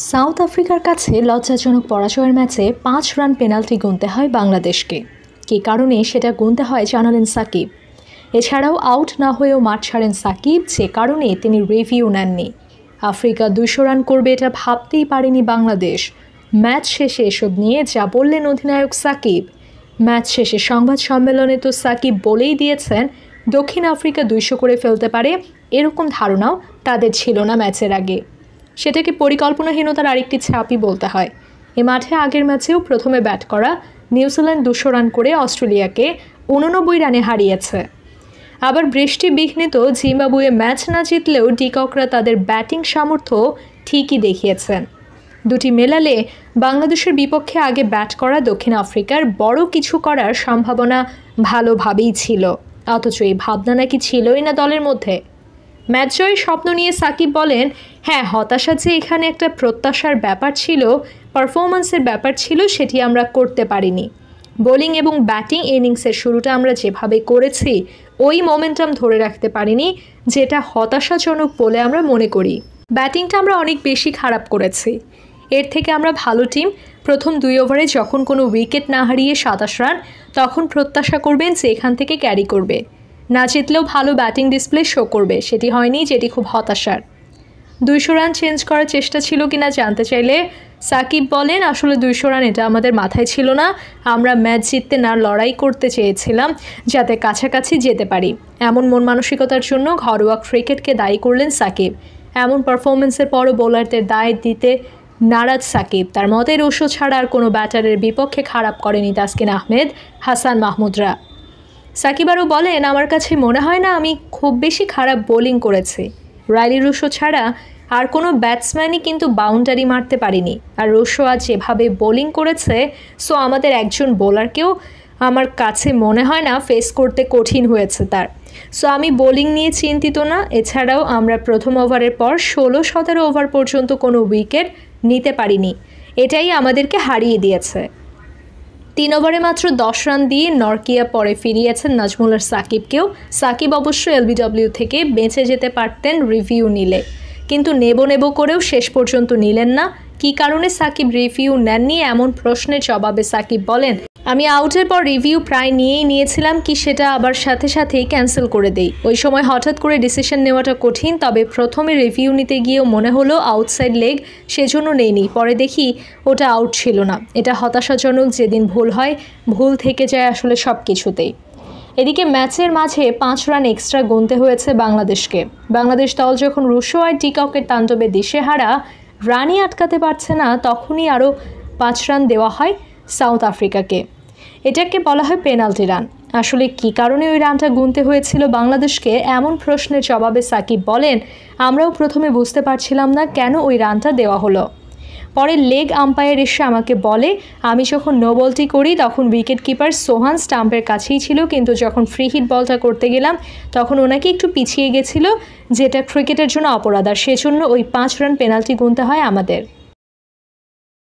South আফ্রিকার কাছে লজ্জাজনক পরাজয়ের ম্যাচে 5 রান পেনাল্টি গুনতে হয় বাংলাদেশকে। কী কারণে সেটা গুনতে হয় জানালেন সাকিব। এছাড়াও আউট না হয়েও মাঠ ছাড়েন সাকিব, যে কারণে তিনি রিভিউ নেননি। আফ্রিকা 200 রান করবে এটা ভাবতেই পারেনি বাংলাদেশ। ম্যাচ শেষে এসব নিয়ে যা বললেন অধিনায়ক সাকিব। ম্যাচ শেষে সংবাদ সম্মেলনে তো সাকিব বলেই দিয়েছেন দক্ষিণ আফ্রিকা 200 করে ফেলতে পারে, এরকম ধারণাও তাদের ছিল না ম্যাচের আগে। সেটাকে পরিকল্পনাহীনতার আরেকটি ছাপই বলতে হয়। এ মাঠে আগের ম্যাচেও প্রথমে ব্যাট করা নিউজিল্যান্ড 200 রান করে অস্ট্রেলিয়াকে 89 রানে হারিয়েছে। আবার বৃষ্টি বিঘ্নিত জিম্বাবুয়ে ম্যাচ না জিতলেও ডিককরা তাদের ব্যাটিং সামর্থ্য ঠিকই দেখিয়েছেন। দুটি মেলালে বাংলাদেশের বিপক্ষে আগে ব্যাট করা দক্ষিণ আফ্রিকার বড় কিছু করার সম্ভাবনা ভালোভাবেই ছিল, অথচ এই ভাবনা নাকি ছিলই না দলের মধ্যে। ম্যাচ জয়ের স্বপ্ন নিয়ে সাকিব বলেন, হ্যাঁ, হতাশা যে এখানে একটা প্রত্যাশার ব্যাপার ছিল, পারফরম্যান্সের ব্যাপার ছিল, সেটি আমরা করতে পারিনি। বোলিং এবং ব্যাটিং ইনিংসের শুরুটা আমরা যেভাবে করেছি ওই মোমেন্টাম ধরে রাখতে পারিনি, যেটা হতাশাজনক বলে আমরা মনে করি। ব্যাটিংটা আমরা অনেক বেশি খারাপ করেছি। এর থেকে আমরা ভালো টিম। প্রথম 2 ওভারে যখন কোনো উইকেট না হারিয়ে 27 রান, তখন প্রত্যাশা করবেন যে এখান থেকে ক্যারি করবে, না জিতলেও ভালো ব্যাটিং ডিসপ্লে শো করবে। সেটি হয়নি, যেটি খুব হতাশার। 200 রান চেঞ্জ করার চেষ্টা ছিল কিনা জানতে চাইলে সাকিব বলেন, আসলে 200 রান এটা আমাদের মাথায় ছিল না। আমরা ম্যাচ জিততে না লড়াই করতে চেয়েছিলাম, যাতে কাছাকাছি যেতে পারি। এমন মন মানসিকতার জন্য ঘরোয়া ক্রিকেটকে দায়ী করলেন সাকিব। এমন পারফরমেন্সের পরও বোলারদের দায় দিতে নারাজ সাকিব। তার মতে রুশো ছাড়া আর কোনো ব্যাটারের বিপক্ষে খারাপ করেনি তাসকিন আহমেদ, হাসান মাহমুদরা। সাকিব আরও বলেন, আমার কাছে মনে হয় না আমি খুব বেশি খারাপ বোলিং করেছি। রাইলি রুশো ছাড়া আর কোনো ব্যাটসম্যানই কিন্তু বাউন্ডারি মারতে পারিনি। আর রুশো আজ যেভাবে বোলিং করেছে, সো আমাদের একজন বোলারকেও আমার কাছে মনে হয় না ফেস করতে কঠিন হয়েছে তার। সো আমি বোলিং নিয়ে চিন্তিত না। এছাড়াও আমরা প্রথম ওভারের পর 16-17 ওভার পর্যন্ত কোনো উইকেট নিতে পারিনি, এটাই আমাদেরকে হারিয়ে দিয়েছে। 3 ওভারে মাত্র 10 রান দিয়ে নরকিয়া পরে ফিরিয়েছেন নাজমুল আর সাকিবকেও। সাকিব অবশ্য এলবিডব্লিউ থেকে বেঁচে যেতে পারতেন রিভিউ নিলে, কিন্তু নেব করেও শেষ পর্যন্ত নিলেন না। কী কারণে সাকিব রিভিউ নেননি, এমন প্রশ্নের জবাবে সাকিব বলেন, আমি আউটের পর রিভিউ প্রায় নিয়েছিলাম কি সেটা আবার সাথেই ক্যান্সেল করে দেই। ওই সময় হঠাৎ করে ডিসিশন নেওয়াটা কঠিন, তবে প্রথমে রিভিউ নিতে গিয়েও মনে হলো আউটসাইড লেগ, সেজন্য নেইনি। পরে দেখি ওটা আউট ছিল না। এটা হতাশাজনক, যেদিন ভুল হয় ভুল থেকে যায় আসলে সব কিছুতেই। এদিকে ম্যাচের মাঝে 5 রান এক্সট্রা গুনতে হয়েছে বাংলাদেশকে। বাংলাদেশ দল যখন রুশো আর ডিককের তাণ্ডবে দিশেহারা, রানই আটকাতে পারছে না, তখনই আরও 5 রান দেওয়া হয় সাউথ আফ্রিকাকে। এটাকে বলা হয় পেনাল্টি রান। আসলে কী কারণে ওই রানটা গুনতে হয়েছিল বাংলাদেশকে, এমন প্রশ্নের জবাবে সাকিব বলেন, আমরাও প্রথমে বুঝতে পারছিলাম না কেন ওই রানটা দেওয়া হলো। পরে লেগ আম্পায়ার এসে আমাকে বলে, আমি যখন নো বলটি করি তখন উইকেট কিপার সোহান স্টাম্পের কাছেই ছিল, কিন্তু যখন ফ্রি হিট বলটা করতে গেলাম তখন ওনাকে একটু পিছিয়ে গেছিল, যেটা ক্রিকেটের জন্য অপরাধ, আর সেজন্য ওই 5 রান পেনাল্টি গুনতে হয় আমাদের।